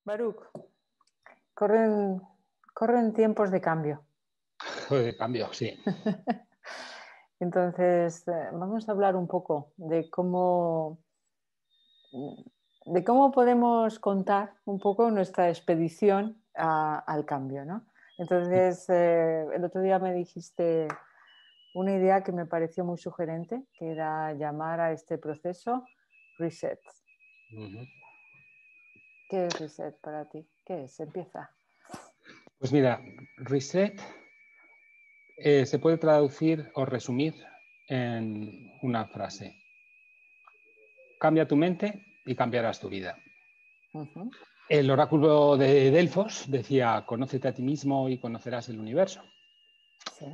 Baruch, corren tiempos de cambio. De cambio, sí. Entonces, vamos a hablar un poco de cómo podemos contar un poco nuestra expedición al cambio, ¿no? Entonces, el otro día me dijiste una idea que me pareció muy sugerente, que era llamar a este proceso reset. ¿Qué es reset para ti? ¿Qué es? Empieza. Pues mira, reset se puede traducir o resumir en una frase. Cambia tu mente y cambiarás tu vida. El oráculo de Delfos decía, conócete a ti mismo y conocerás el universo. Sí.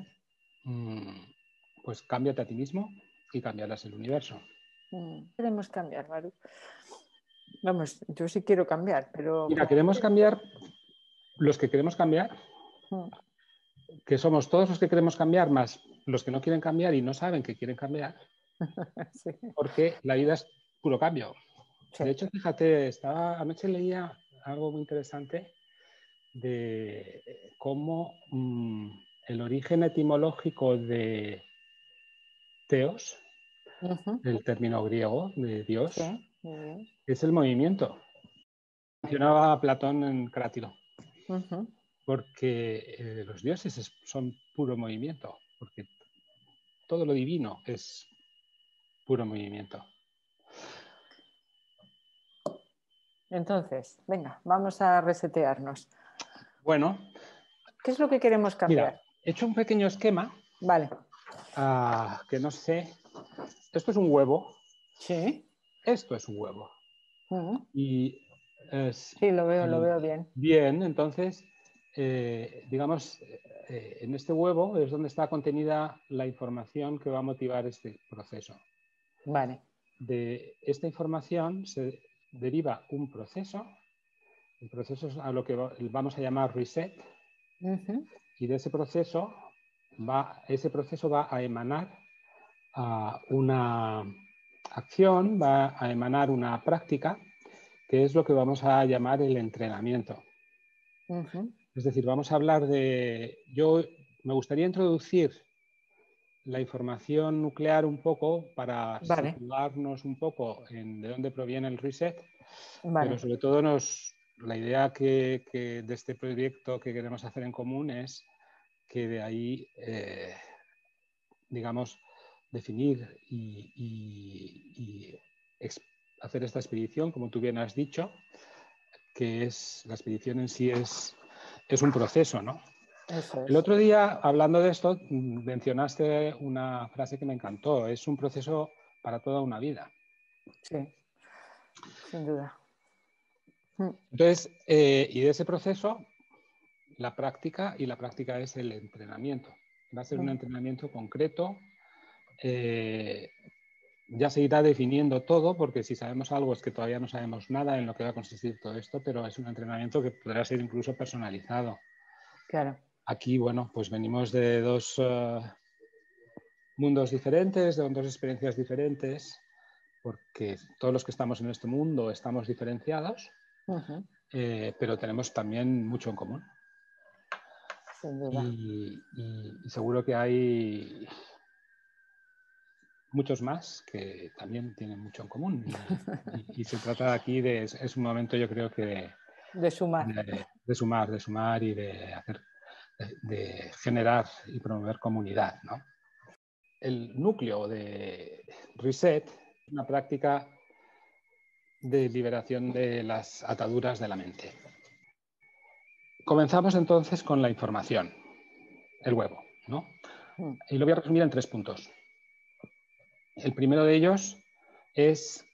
Pues cámbiate a ti mismo y cambiarás el universo. Queremos cambiar, Baruch. Vamos, yo sí quiero cambiar, pero... Mira, queremos cambiar, los que queremos cambiar, que somos todos los que queremos cambiar, más los que no quieren cambiar y no saben que quieren cambiar, sí. Porque la vida es puro cambio. Sí. De hecho, fíjate, anoche leía algo muy interesante de cómo el origen etimológico de Theos, el término griego de Dios, sí. es el movimiento. Mencionaba a Platón en Crátilo, porque los dioses son puro movimiento, porque todo lo divino es puro movimiento. Entonces, venga, vamos a resetearnos. Bueno. ¿Qué es lo que queremos cambiar? Mira, he hecho un pequeño esquema. Vale. Que no sé. Esto es un huevo. Sí. Esto es un huevo. Y sí, lo veo bien. Bien, entonces, digamos, en este huevo es donde está contenida la información que va a motivar este proceso. Vale. De esta información se deriva un proceso. El proceso es a lo que vamos a llamar reset. Y de ese proceso va a emanar una acción, va a emanar una práctica, que es lo que vamos a llamar el entrenamiento. Es decir, vamos a hablar me gustaría introducir la información nuclear un poco para situarnos un poco en de dónde proviene el reset, pero sobre todo la idea de este proyecto que queremos hacer en común es que de ahí, digamos, definir y hacer esta expedición, como tú bien has dicho, que la expedición en sí es un proceso, ¿no? Eso es. El otro día, hablando de esto, mencionaste una frase que me encantó, es un proceso para toda una vida. Sí, sin duda. Entonces, y de ese proceso, la práctica es el entrenamiento. Va a ser un entrenamiento concreto. Ya se irá definiendo todo, porque si sabemos algo es que todavía no sabemos nada en lo que va a consistir todo esto, pero es un entrenamiento que podrá ser incluso personalizado. Claro. Aquí, bueno, pues venimos de dos mundos diferentes, de dos experiencias diferentes, porque todos los que estamos en este mundo estamos diferenciados, pero tenemos también mucho en común. Sin duda. Y seguro que hay muchos más que también tienen mucho en común. Y se trata aquí es un momento, yo creo que de sumar. De sumar y de generar y promover comunidad, ¿no? El núcleo de Reset es una práctica de liberación de las ataduras de la mente. Comenzamos entonces con la información, el huevo, ¿no? Y lo voy a resumir en 3 puntos. El primero de ellos es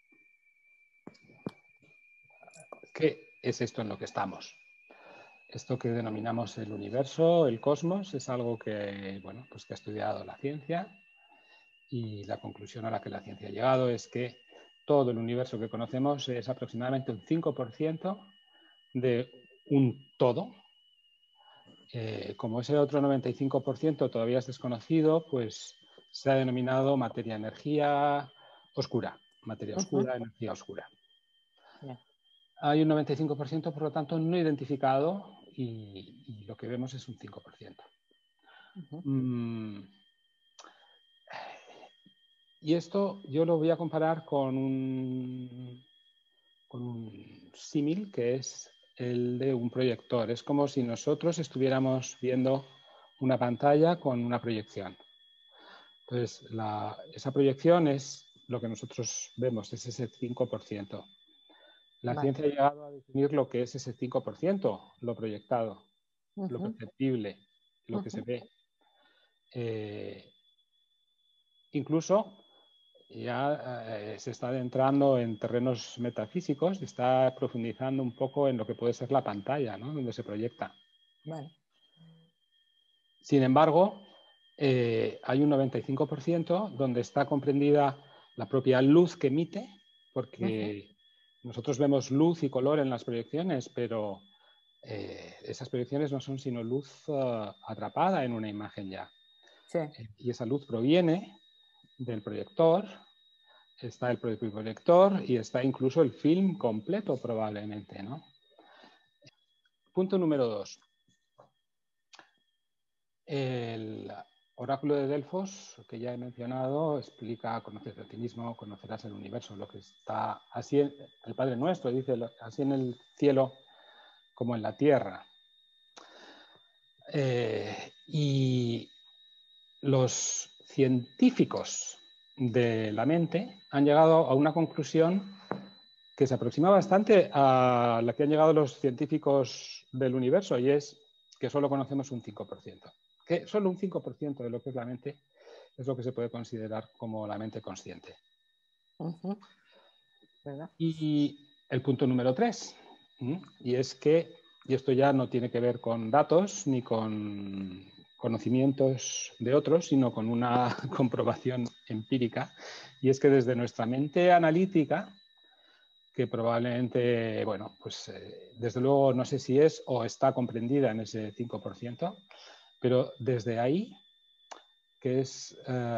¿qué es esto en lo que estamos? Esto que denominamos el universo, el cosmos, es algo que, bueno, pues que ha estudiado la ciencia, y la conclusión a la que la ciencia ha llegado es que todo el universo que conocemos es aproximadamente un 5% de un todo. Como ese otro 95% todavía es desconocido, pues se ha denominado materia-energía oscura. Materia oscura, energía oscura. hay un 95%, por lo tanto, no identificado y lo que vemos es un 5%. Y esto yo lo voy a comparar con un símil que es el de un proyector. Es como si nosotros estuviéramos viendo una pantalla con una proyección. Entonces, esa proyección es lo que nosotros vemos, es ese 5%. La ciencia ha llegado a definir lo que es ese 5%, lo proyectado, lo perceptible, lo que se ve. Incluso ya se está adentrando en terrenos metafísicos y está profundizando un poco en lo que puede ser la pantalla, ¿no? Donde se proyecta. Vale. Sin embargo, hay un 95% donde está comprendida la propia luz que emite, porque nosotros vemos luz y color en las proyecciones, pero esas proyecciones no son sino luz atrapada en una imagen ya. Sí. Y esa luz proviene del proyector, está el propio proyector y está incluso el film completo probablemente, ¿no? Punto número 2. El oráculo de Delfos, que ya he mencionado, explica conocerte a ti mismo, conocerás el universo, lo que está así, el Padre Nuestro dice, así en el cielo como en la tierra. Y los científicos de la mente han llegado a una conclusión que se aproxima bastante a la que han llegado los científicos del universo, y es que solo conocemos un 5%. Que solo un 5% de lo que es la mente es lo que se puede considerar como la mente consciente. ¿Verdad? Y el punto número 3, y es que, y esto ya no tiene que ver con datos ni con conocimientos de otros, sino con una comprobación empírica, y es que desde nuestra mente analítica, que probablemente, bueno, pues desde luego no sé si es o está comprendida en ese 5%, pero desde ahí, que es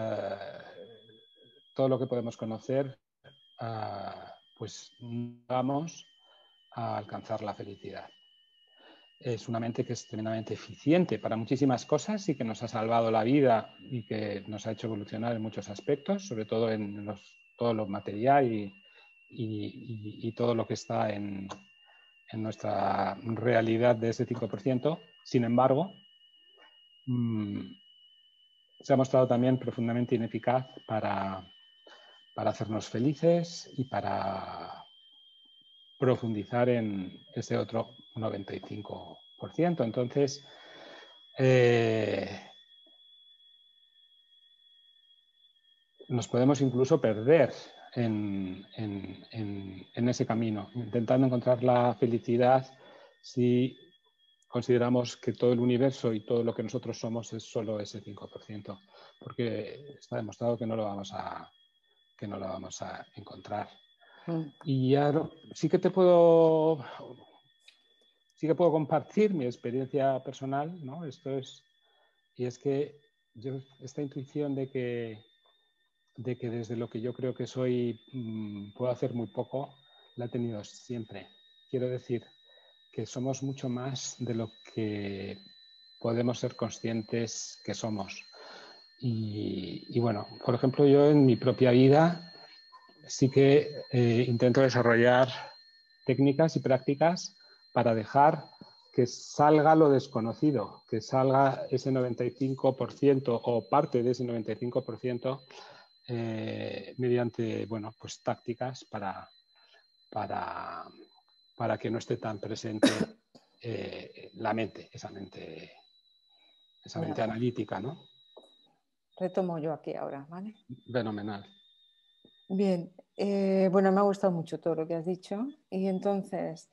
todo lo que podemos conocer, pues vamos a alcanzar la felicidad. Es una mente que es tremendamente eficiente para muchísimas cosas y que nos ha salvado la vida y que nos ha hecho evolucionar en muchos aspectos, sobre todo en todo lo material y todo lo que está en nuestra realidad de ese 5%. Sin embargo, se ha mostrado también profundamente ineficaz para hacernos felices y para profundizar en ese otro 95%. Entonces, nos podemos incluso perder en ese camino, intentando encontrar la felicidad si consideramos que todo el universo y todo lo que nosotros somos es solo ese 5%, porque está demostrado que no lo vamos a encontrar. Y ya sí que puedo compartir mi experiencia personal, ¿no? Y es que yo, esta intuición de que desde lo que yo creo que soy puedo hacer muy poco, la he tenido siempre. Quiero decir que somos mucho más de lo que podemos ser conscientes que somos. Y bueno, por ejemplo, yo en mi propia vida sí que intento desarrollar técnicas y prácticas para dejar que salga lo desconocido, que salga ese 95% o parte de ese 95% mediante, bueno, pues tácticas para que no esté tan presente la mente, esa mente analítica, ¿no? Retomo yo aquí ahora, ¿vale? Fenomenal. Bien, bueno, me ha gustado mucho todo lo que has dicho y entonces,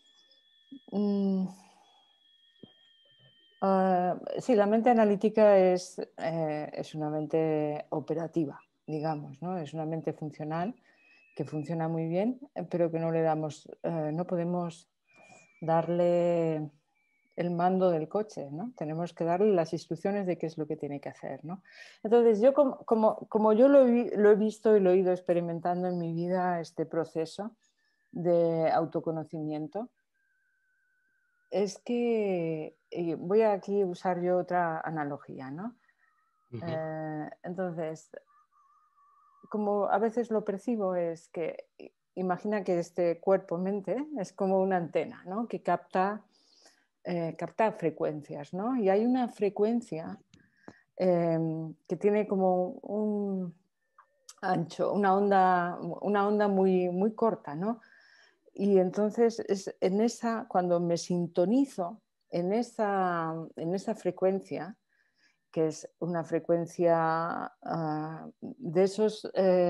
sí, la mente analítica es una mente operativa, digamos, ¿no? Es una mente funcional que funciona muy bien, pero que no le damos, no podemos darle el mando del coche, ¿no? Tenemos que darle las instrucciones de qué es lo que tiene que hacer, ¿no? Entonces, yo como yo lo he visto y lo he ido experimentando en mi vida, este proceso, de autoconocimiento es que, voy a aquí usar yo otra analogía, ¿no? Entonces, como a veces lo percibo es que imagina que este cuerpo-mente es como una antena, ¿no? Que capta frecuencias, ¿no? Y hay una frecuencia que tiene como un ancho, una onda muy, muy corta, ¿no? Y entonces es en esa, cuando me sintonizo en esa frecuencia, que es una frecuencia de esos...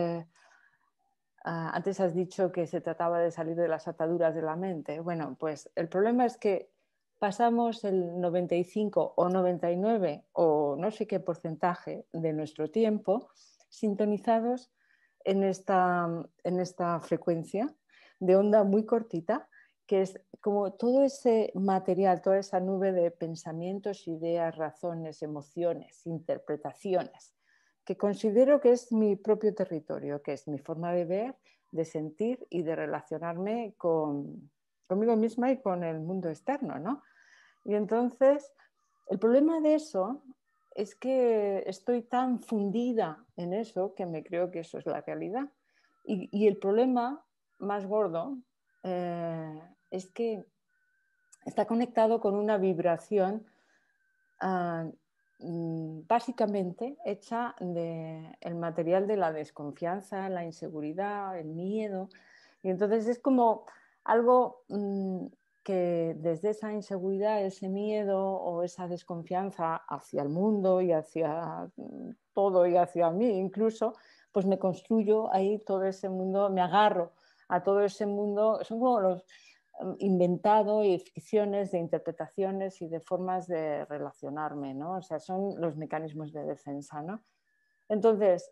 antes has dicho que se trataba de salir de las ataduras de la mente. Bueno, pues el problema es que pasamos el 95 o 99 o no sé qué porcentaje de nuestro tiempo sintonizados en esta frecuencia de onda muy cortita, que es como todo ese material, toda esa nube de pensamientos, ideas, razones, emociones, interpretaciones, que considero que es mi propio territorio, que es mi forma de ver, de sentir y de relacionarme conmigo misma y con el mundo externo, ¿no? Y entonces, el problema de eso es que estoy tan fundida en eso que me creo que eso es la realidad. Y el problema más gordo es que está conectado con una vibración básicamente hecha del material de la desconfianza, la inseguridad, el miedo. Y entonces es como algo que desde esa inseguridad, ese miedo o esa desconfianza hacia el mundo y hacia todo y hacia mí incluso, pues me construyo ahí todo ese mundo, me agarro a todo ese mundo. Son como los inventado y ficciones de interpretaciones y de formas de relacionarme, ¿no? O sea, son los mecanismos de defensa, ¿no? Entonces,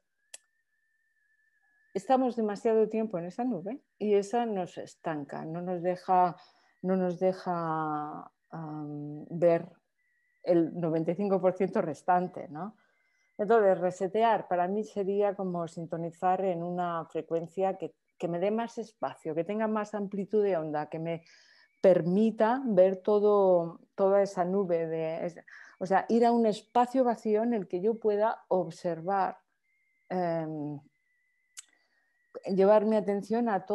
estamos demasiado tiempo en esa nube y esa nos estanca, no nos deja ver el 95% restante, ¿no? Entonces, resetear para mí sería como sintonizar en una frecuencia que me dé más espacio, que tenga más amplitud de onda, que me permita ver toda esa nube, o sea, ir a un espacio vacío en el que yo pueda observar, llevar mi atención a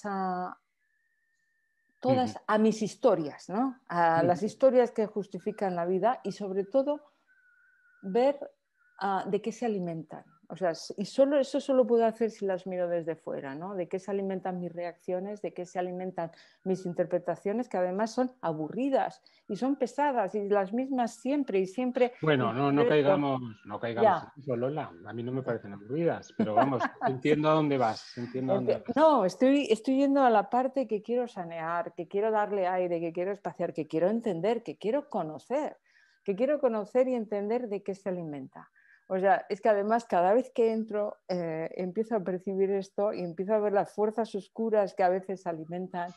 a mis historias, ¿no? A las historias que justifican la vida y sobre todo ver de qué se alimentan. O sea, y eso solo puedo hacer si las miro desde fuera, ¿no? De qué se alimentan mis reacciones, de qué se alimentan mis interpretaciones, que además son aburridas y son pesadas y las mismas siempre y siempre. Bueno, no caigamos Ya. en eso, Lola. A mí no me parecen aburridas, pero vamos, entiendo a dónde vas, No, estoy yendo a la parte que quiero sanear, que quiero darle aire, que quiero espaciar, que quiero entender, que quiero conocer y entender de qué se alimenta. O sea, es que además cada vez que entro empiezo a percibir esto y empiezo a ver las fuerzas oscuras que a veces alimentan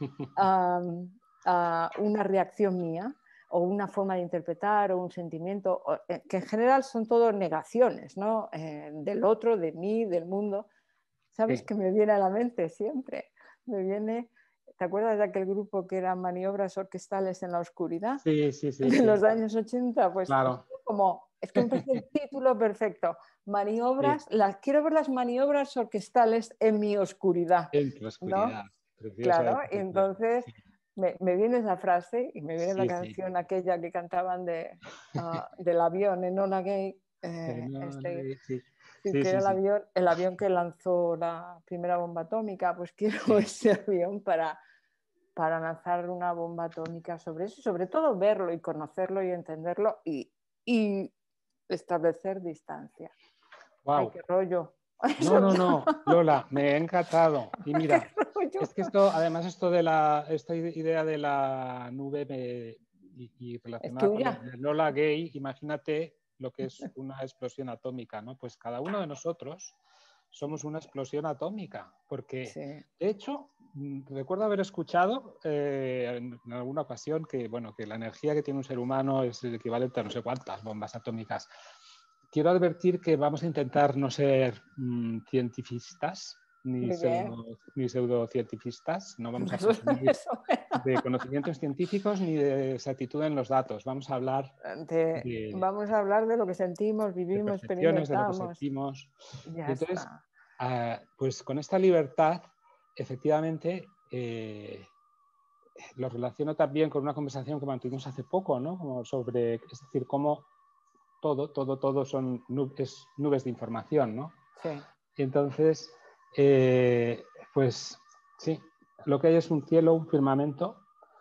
una reacción mía o una forma de interpretar o un sentimiento, que en general son todo negaciones, ¿no? Del otro, de mí, del mundo. ¿Sabes Sí. qué me viene a la mente siempre? Me viene, ¿te acuerdas de aquel grupo que eran maniobras orquestales en la oscuridad? Sí. De los años 80, pues Claro. es que me parece el título perfecto. Maniobras, Sí. quiero ver las maniobras orquestales en mi oscuridad, En tu ¿no? oscuridad. Preciosa Claro, y definición. entonces Sí, me viene esa frase y me viene la sí. canción aquella que cantaban del avión en Enola Gay, Sí, sí, que era el avión que lanzó la primera bomba atómica. Pues quiero ese avión para lanzar una bomba atómica sobre eso, sobre todo verlo y conocerlo y entenderlo y establecer distancia. Ay, Wow. qué rollo. No, Lola, me ha encantado. Y Qué mira, rollo. es que además esto de esta idea de la nube y Es relacionada con tuya. Lola Gay, imagínate lo que es una explosión atómica, ¿no? Pues cada uno de nosotros somos una explosión atómica, porque Sí. de hecho recuerdo haber escuchado en alguna ocasión que, bueno, que la energía que tiene un ser humano es el equivalente a no sé cuántas bombas atómicas. Quiero advertir que vamos a intentar no ser cientificistas, ni, Muy bien. ni pseudocientifistas, no vamos a presumir de conocimientos científicos ni de exactitud en los datos. Vamos a hablar Vamos a hablar de lo que sentimos, de vivimos, percepciones, de lo que experimentamos. sentimos. Ya Y entonces, está. pues con esta libertad, efectivamente, lo relaciono también con una conversación que mantuvimos hace poco, ¿no? Como sobre, es decir, cómo todo son nubes de información, ¿no? Sí. Y entonces, pues sí, lo que hay es un cielo, un firmamento,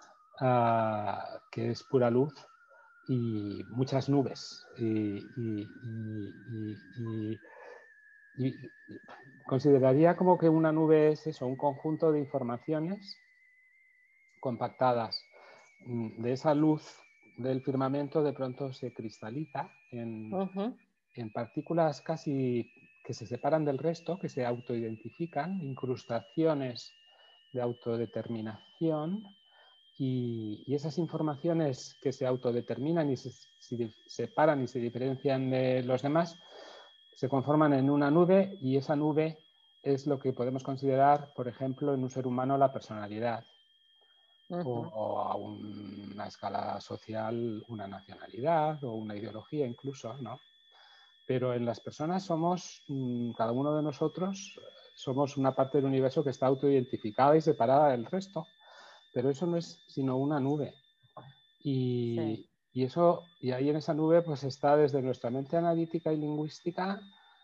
que es pura luz y muchas nubes. Y consideraría como que una nube es eso, un conjunto de informaciones compactadas. De esa luz del firmamento de pronto se cristaliza en partículas casi que se separan del resto, que se autoidentifican, incrustaciones de autodeterminación, y esas informaciones que se autodeterminan y se separan y se diferencian de los demás, se conforman en una nube, y esa nube es lo que podemos considerar, por ejemplo, en un ser humano la personalidad, o a una escala social una nacionalidad o una ideología incluso, ¿no? Pero en las personas somos, cada uno de nosotros, somos una parte del universo que está autoidentificada y separada del resto, pero eso no es sino una nube. Sí. Y ahí en esa nube pues está desde nuestra mente analítica y lingüística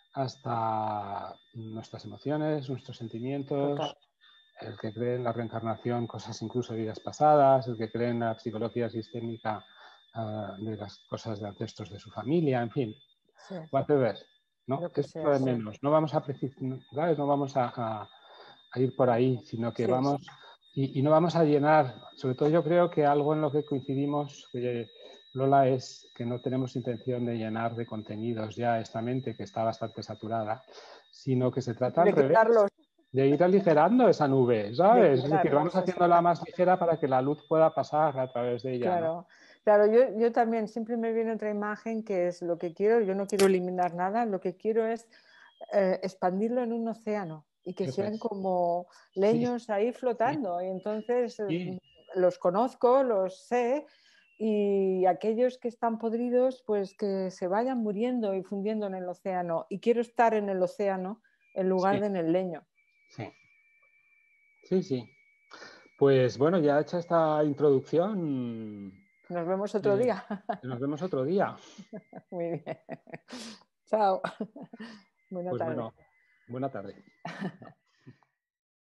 hasta nuestras emociones, nuestros sentimientos. Total. El que cree en la reencarnación, cosas incluso de vidas pasadas, el que cree en la psicología sistémica, de las cosas de ancestros de su familia, en fin, Sí. whatever, ¿no? Lo que Eso es lo sea, de sí. menos. No vamos a ¿sabes? No vamos a ir por ahí, sino que Sí. vamos y no vamos a llenar. Sobre todo yo creo que algo en lo que coincidimos, Lola, es que no tenemos intención de llenar de contenidos ya esta mente que está bastante saturada, sino que se trata al De revés, quitarlos, de ir aligerando esa nube, de ¿sabes? Es decir, vamos quitarlos, haciéndola más exactamente. ligera para que la luz pueda pasar a través de ella, ¿no? Claro, claro, yo también siempre me viene otra imagen que es lo que quiero, yo no quiero eliminar nada, lo que quiero es expandirlo en un océano y que Eso sean es. como Sí, leños ahí sí, flotando. Y entonces sí. los conozco, los sé, y aquellos que están podridos, pues que se vayan muriendo y fundiendo en el océano. Y quiero estar en el océano en lugar Sí, de en el leño. sí, sí, sí. Pues bueno, ya hecha esta introducción, Nos vemos otro eh, día. nos vemos otro día. Muy bien. Chao. Buena Pues tarde. bueno, buena tarde.